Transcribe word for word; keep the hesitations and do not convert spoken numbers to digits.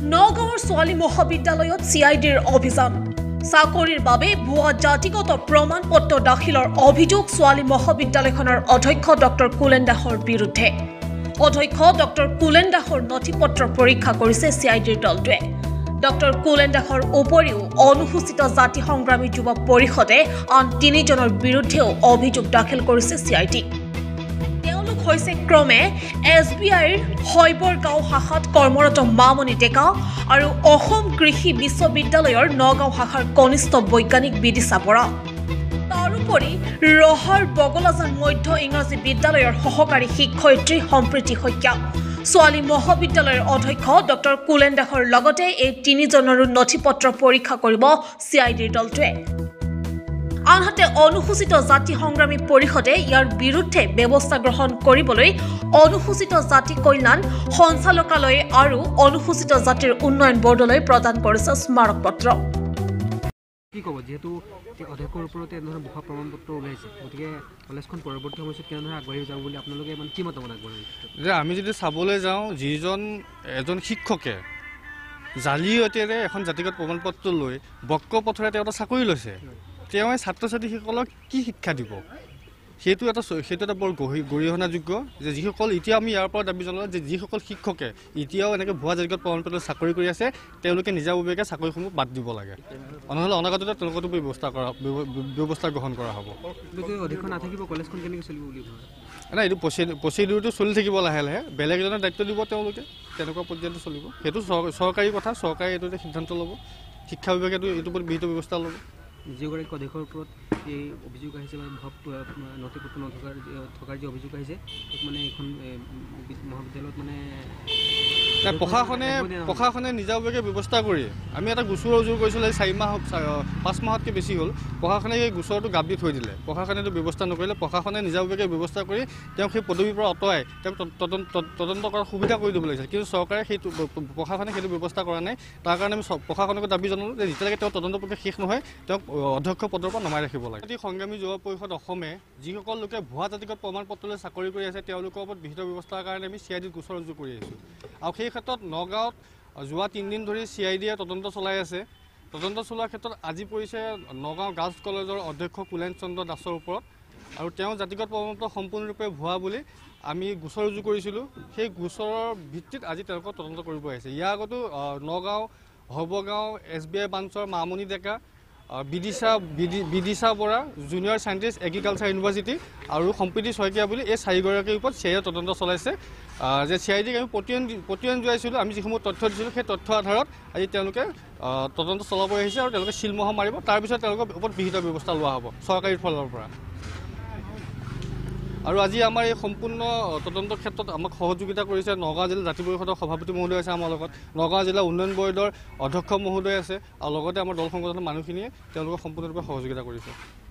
নগাঁৱৰ ছোৱালী মহাবিদ্যালয়ত চি আই ডিৰ অভিযান চাকৰিৰ বাবে ভুৱা জাতিগত প্ৰমাণ পত্ৰ দাখিলৰ অভিযোগ ছোৱালী মহাবিদ্যালয়খনৰ অধ্যক্ষ ডক্টৰ কুলেন দাসৰ বিৰুদ্ধে অধ্যক্ষ ডক্টৰ কুলেন দাসৰ নথিপত্ৰ পৰীক্ষা কৰিছে চি আই ডিৰ দলটোৱে ডক্টৰ কুলেন দাসৰ উপৰিও অনুসূচিত জাতি সংগ্ৰামী যুৱ পৰিষদে আন তিনিজনৰ বিৰুদ্ধেও অভিযোগ দাখিল কৰিছে চি আই ডি হৈছে ক্ৰমে এছ বি আইৰ হৈবৰগাঁও শাখাত কৰ্মৰত মামণি ডেকা আৰু অসম কৃষি বিশ্ববিদ্যালয়ৰ নগাঁও শাখাৰ কনিষ্ঠ বৈজ্ঞানিক বিদিশা বৰা তাৰোপৰি ৰহাৰ বগলাজান মধ্য ইংৰাজী বিদ্যালয়ৰ সহকাৰী শিক্ষয়িত্ৰী সম্প্ৰীতি শইকীয়া ছোৱালী মহাবিদ্যালয়ৰ অধ্যক্ষ ডক্টৰ কুলেন দাসৰ লগতে এই তিনিজনৰো নথিপত্ৰ পৰীক্ষা কৰিব চি আই ডিৰ দলটোৱে আনহাতে অনুসূচিত জাতি সংগ্ৰামী পৰিষদে ইয়াৰ বিৰুদ্ধে ব্যৱস্থা গ্ৰহণ কৰিবলৈ অনুসূচিত জাতি কল্যাণ সঞ্চালকালয় আৰু অনুসূচিত জাতিৰ উন্নয়ন বৰ্ডলৈ প্ৰদান কৰিছে স্মাৰক পত্ৰ কি ক'ব যেহেতু অধ্যক্ষৰ ওপৰতে এনেধৰণৰ ভুৱা প্ৰমাণ পত্ৰ ওলাইছে গতিকে কলেজখন পৰৱৰ্তী সময়ত কেনেদৰে আগবাঢ়ি যাব বুলি আপোনালোকে ইমান কি মতামত আগবঢ়াইছে যে আমি যদি চাবলৈ যাওঁ যিজন এজন শিক্ষকে জালিয়াতিৰে এখন জাতিগত প্ৰমাণ পত্ৰ লৈ বক্ক পথৰে তেওঁ এটা চাকৰি লৈছে তেওঁ ছাত্ৰ ছাত্ৰীসকলক কি শিক্ষা দিব সেইটো এটা সেইটো এটা বৰ গৰিহণাযোগ্য যে যিসকল এতিয়া আমি ইয়াৰ পৰা দাবী জনাওঁ যে যিসকল শিক্ষকে এতিয়াও এনেকৈ ভুৱা জাতিগত প্ৰমাণ পত্ৰ চাকৰি কৰি আছে তেওঁলোকে নিজাববীয়াকৈ চাকৰিসমূহ বাদ দিব লাগে নহ'লে অনাগততে তেওঁলোকতো ব্যৱস্থা কৰা ব্যৱস্থা গ্ৰহণ কৰা হ'ব অধিক নাথাকিব কলেজখন কেনেকৈ চলিব বুলি নাই এইটো প্ৰচিডিউৰটো চলি থাকিব লাহে লাহে বেলেগ এজনে দায়িত্ব দিব তেওঁলোকে তেনেকুৱা পৰ্যায়টো চলিব সেইটো চৰকাৰী কথা চৰকাৰে এইটো সিদ্ধান্ত ল'ব শিক্ষা বিভাগেতো এইটোৰ ওপৰত বিহিত ব্যৱস্থা ল'ব যিগৰাকী অধ্যক্ষৰ ওপৰত এই অভিযোগ আহিছে বা নথিপত্ৰ নথকাৰ থকাৰ যি অভিযোগ আহিছে মানে এইখন মহাবিদ্যালয়ত মানে প্ৰশাসনে প্ৰশাসনে নিজাববীয়াকৈ ব্যৱস্থা কৰি আমি এটা গোচৰ ৰুজু কৰিছিলোঁ চাৰি মাহ পাঁচ মাহতকৈ বেছি হ'ল প্ৰশাসনে এই গোচৰটো গাপ দি থৈ দিলে প্ৰশাসনে এইটো ব্যৱস্থা নকৰিলে প্ৰশাসনে নিজাববীয়াকৈ ব্যৱস্থা কৰি তেওঁক সেই পদবীৰ পৰা আঁতৰাই তেওঁক তদন্ত কৰাৰ সুবিধা কৰি দিব লাগিছিল কিন্তু চৰকাৰে সেইটো প্ৰশাসনে সেইটো ব্যৱস্থা কৰা নাই তাৰ কাৰণে আমি প্ৰশাসনক দাবী জনালোঁ যে যেতিয়ালৈকে তেওঁ তদন্ত প্ৰক্ৰিয়া শেষ নহয় তেওঁক অধ্যক্ষ পদৰ পৰা নমাই ৰাখিব লাগে জাতি সংগ্ৰামী যুৱ পৰিষদ অসমে যিসকল লোকে ভুৱা জাতিগত প্ৰমাণ পত্ৰ লৈ চাকৰি কৰি আছে তেওঁলোকৰ ওপৰত বিহিত ব্যৱস্থাৰ কাৰণে আমি চি আই ডিত গোচৰ ৰুজু কৰি আহিছোঁ আৰু সেই ক্ষেত্ৰত নগাঁৱত যোৱা তিনিদিন ধৰি চি আই ডিয়ে তদন্ত চলাই আছে তদন্ত চলোৱাৰ ক্ষেত্ৰত আজি পৰিছে নগাঁও গাৰ্লছ কলেজৰ অধ্যক্ষ কুলেন চন্দ্ৰ দাসৰ ওপৰত আৰু তেওঁ জাতিগত প্ৰমাণ পত্ৰ সম্পূৰ্ণৰূপে ভুৱা বুলি আমি গোচৰ ৰুজু কৰিছিলোঁ সেই গোচৰৰ ভিত্তিত আজি তেওঁলোকক তদন্ত কৰিব আহিছে ইয়াৰ আগতো নগাঁও হবগাঁও এছ বি আই ব্ৰাঞ্চৰ Mamoni Deka Bidisha Bidisha Bora junior scientist agriculture university আৰু সম্প্ৰীতি শইকীয়া বুলি এই চাৰিগৰাকীৰ ওপৰত চি আই ডিয়ে তদন্ত চলাইছে যে চি আই ডিক আমি প্ৰতিয়ন প্ৰতিয়ন জনাইছিলোঁ আমি যিসমূহ তথ্য দিছিলোঁ সেই তথ্য আধাৰত আজি তেওঁলোকে তদন্ত চলাব আহিছে আৰু তেওঁলোকে চিলমোহৰ মাৰিব তাৰপিছত তেওঁলোকৰ ওপৰত বিহিত ব্যৱস্থা লোৱা হ'ব চৰকাৰী ফালৰ পৰা আৰু আজি আমাৰ এই সম্পূৰ্ণ তদন্তৰ ক্ষেত্ৰত আমাক সহযোগিতা কৰিছে নগাঁও জিলা জাতি পৰিষদৰ সভাপতি মহোদয় আছে আমাৰ লগত নগাঁও জিলা উন্নয়ন বৰ্ডৰ অধ্যক্ষ মহোদয় আছে আৰু লগতে আমাৰ দল সংগঠনৰ মানুহখিনিয়ে তেওঁলোকক সম্পূৰ্ণৰূপে সহযোগিতা কৰিছে